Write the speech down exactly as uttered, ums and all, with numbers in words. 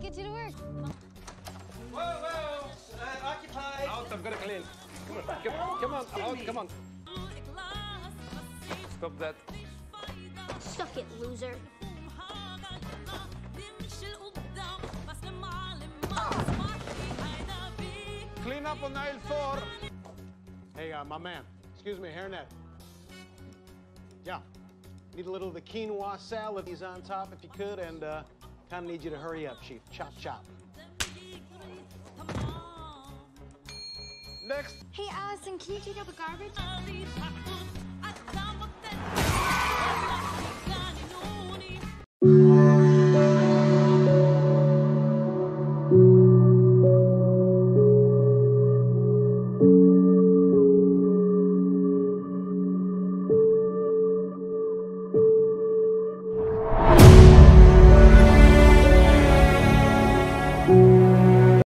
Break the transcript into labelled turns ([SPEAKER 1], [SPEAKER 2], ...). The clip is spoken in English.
[SPEAKER 1] get you to work.
[SPEAKER 2] Whoa, whoa! Uh, occupied.
[SPEAKER 3] Out, I'm gonna clean. Come on, come, come on, out, come on. Stop that.
[SPEAKER 1] Suck it, loser.
[SPEAKER 3] Clean up on aisle four. Hey, uh, my man. Excuse me, hairnet. Yeah. Need a little of the quinoa salad. He's on top if you could, and uh, kind of need you to hurry up, Chief. Chop, chop. Next.
[SPEAKER 1] Hey, Allison, can you take out the garbage?